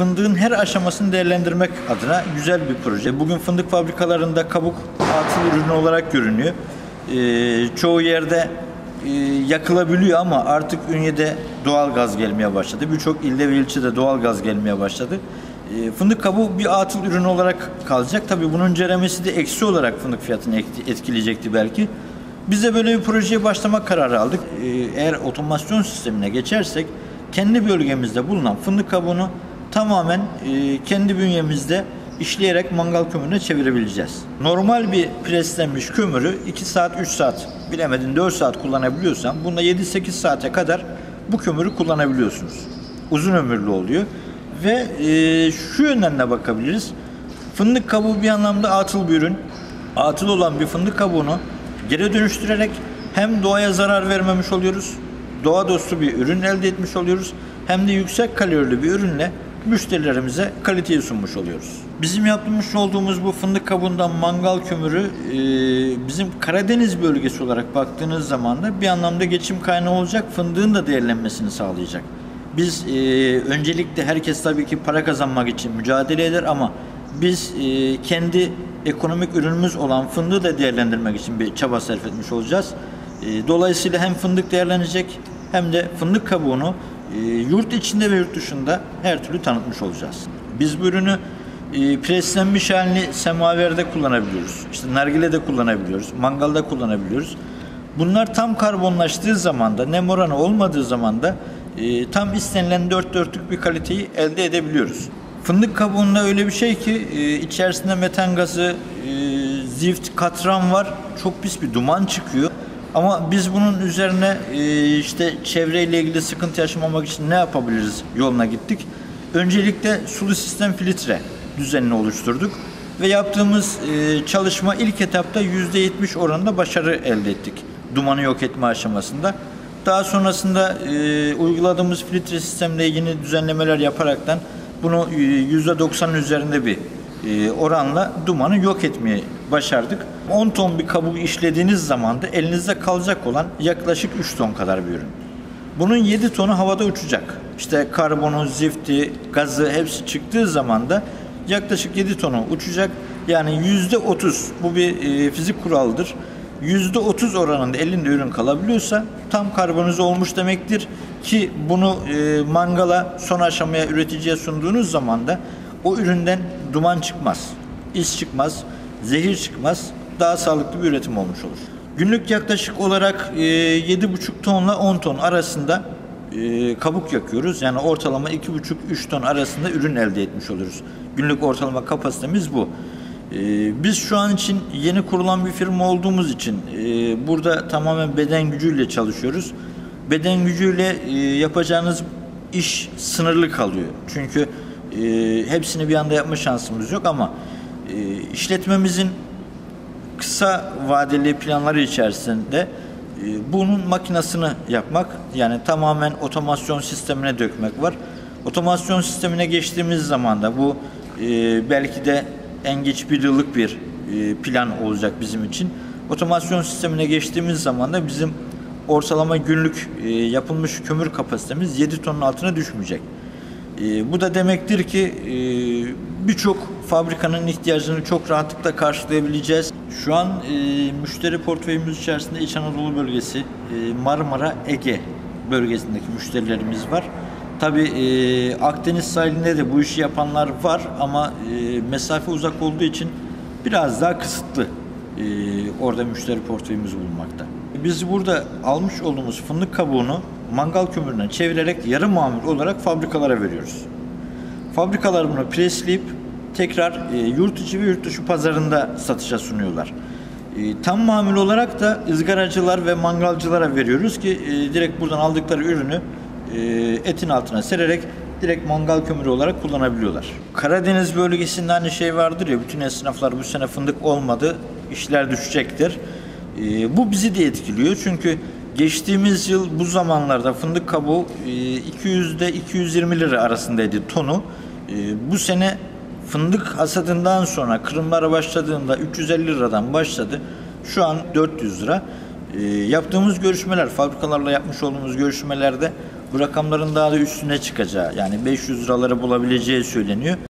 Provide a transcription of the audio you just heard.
fındığın her aşamasını değerlendirmek adına güzel bir proje. Bugün fındık fabrikalarında kabuk atıl ürünü olarak görünüyor. Çoğu yerde yakılabiliyor ama artık Ünye'de doğal gaz gelmeye başladı. Birçok ilde ve ilçede doğal gaz gelmeye başladı. Fındık kabuğu bir atıl ürün olarak kalacak. Tabii bunun ceremesi de eksi olarak fındık fiyatını etkileyecekti belki. Biz de böyle bir projeye başlama kararı aldık. Eğer otomasyon sistemine geçersek kendi bölgemizde bulunan fındık kabuğunu tamamen kendi bünyemizde işleyerek mangal kömürüne çevirebileceğiz. Normal bir preslenmiş kömürü 2 saat, 3 saat, bilemedin 4 saat kullanabiliyorsan bunda 7-8 saate kadar bu kömürü kullanabiliyorsunuz. Uzun ömürlü oluyor. Ve şu yönden de bakabiliriz. Fındık kabuğu bir anlamda atıl bir ürün. Atıl olan bir fındık kabuğunu geri dönüştürerek hem doğaya zarar vermemiş oluyoruz, doğa dostu bir ürün elde etmiş oluyoruz, hem de yüksek kalorili bir ürünle müşterilerimize kaliteyi sunmuş oluyoruz. Bizim yapmış olduğumuz bu fındık kabuğundan mangal kömürü bizim Karadeniz bölgesi olarak baktığınız zaman da bir anlamda geçim kaynağı olacak, fındığın da değerlenmesini sağlayacak. Biz öncelikle herkes tabii ki para kazanmak için mücadele eder ama biz kendi ekonomik ürünümüz olan fındığı da değerlendirmek için bir çaba sarf etmiş olacağız. Dolayısıyla hem fındık değerlenecek hem de fındık kabuğunu yurt içinde ve yurt dışında her türlü tanıtmış olacağız. Biz bu ürünü preslenmiş halini semaverde kullanabiliyoruz. İşte nargilede kullanabiliyoruz, mangalda kullanabiliyoruz. Bunlar tam karbonlaştığı zaman da, nem oranı olmadığı zaman da tam istenilen dört dörtlük bir kaliteyi elde edebiliyoruz. Fındık kabuğunda öyle bir şey ki içerisinde metan gazı, zift, katran var. Çok pis bir duman çıkıyor. Ama biz bunun üzerine işte çevreyle ilgili sıkıntı yaşamamak için ne yapabiliriz yoluna gittik. Öncelikle sulu sistem filtre düzenini oluşturduk. Ve yaptığımız çalışma ilk etapta %70 oranında başarı elde ettik. Dumanı yok etme aşamasında. Daha sonrasında uyguladığımız filtre sistemle ilgili düzenlemeler yaparaktan bunu %90'ın üzerinde bir oranla dumanı yok etmeyi başardık. 10 ton bir kabuk işlediğiniz zaman da elinizde kalacak olan yaklaşık 3 ton kadar bir ürün. Bunun 7 tonu havada uçacak. İşte karbonu, zifti, gazı hepsi çıktığı zaman da yaklaşık 7 tonu uçacak. Yani %30, bu bir fizik kuralıdır. %30 oranında elinde ürün kalabiliyorsa tam karbonize olmuş demektir ki bunu mangala son aşamaya üreticiye sunduğunuz zaman da o üründen duman çıkmaz, is çıkmaz, zehir çıkmaz, daha sağlıklı bir üretim olmuş olur. Günlük yaklaşık olarak 7,5 tonla 10 ton arasında kabuk yakıyoruz. Yani ortalama 2,5-3 ton arasında ürün elde etmiş oluruz. Günlük ortalama kapasitemiz bu. Biz şu an için yeni kurulan bir firma olduğumuz için burada tamamen beden gücüyle çalışıyoruz. Beden gücüyle yapacağınız iş sınırlı kalıyor. Çünkü hepsini bir anda yapma şansımız yok ama işletmemizin kısa vadeli planları içerisinde bunun makinasını yapmak, yani tamamen otomasyon sistemine dökmek var. Otomasyon sistemine geçtiğimiz zaman da bu belki de en geç bir yıllık bir plan olacak bizim için. Otomasyon sistemine geçtiğimiz zaman da bizim ortalama günlük yapılmış kömür kapasitemiz 7 tonun altına düşmeyecek. Bu da demektir ki birçok fabrikanın ihtiyacını çok rahatlıkla karşılayabileceğiz. Şu an müşteri portföyümüz içerisinde İç Anadolu bölgesi, Marmara, Ege bölgesindeki müşterilerimiz var. Tabii Akdeniz sahilinde de bu işi yapanlar var ama mesafe uzak olduğu için biraz daha kısıtlı orada müşteri portföyümüz bulunmakta. Biz burada almış olduğumuz fındık kabuğunu mangal kömürüne çevirerek yarı mamul olarak fabrikalara veriyoruz. Fabrikalar bunu presleyip tekrar yurt içi ve yurt dışı pazarında satışa sunuyorlar. Tam mamul olarak da ızgaracılar ve mangalcılara veriyoruz ki direkt buradan aldıkları ürünü etin altına sererek direkt mangal kömürü olarak kullanabiliyorlar. Karadeniz bölgesinde hani şey vardır ya, bütün esnaflar bu sene fındık olmadı, işler düşecektir. Bu bizi de etkiliyor çünkü geçtiğimiz yıl bu zamanlarda fındık kabuğu 200'de 220 lira arasındaydı tonu. Bu sene fındık hasadından sonra kırımlara başladığında 350 liradan başladı. Şu an 400 lira. Yaptığımız görüşmeler, fabrikalarla yapmış olduğumuz görüşmelerde Bu rakamların daha da üstüne çıkacağı, yani 500 liraları bulabileceği söyleniyor.